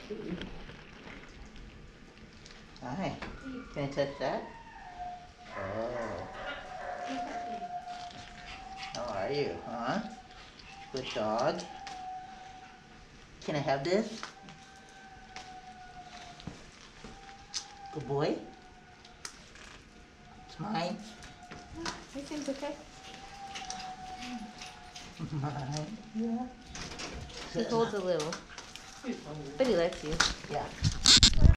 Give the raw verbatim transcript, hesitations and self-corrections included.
Hi. Can I touch that? Oh. How are you, huh? Good dog. Can I have this? Good boy. It's mine. He seems okay. Mine. Yeah. He holds a little, but he likes you. Yeah.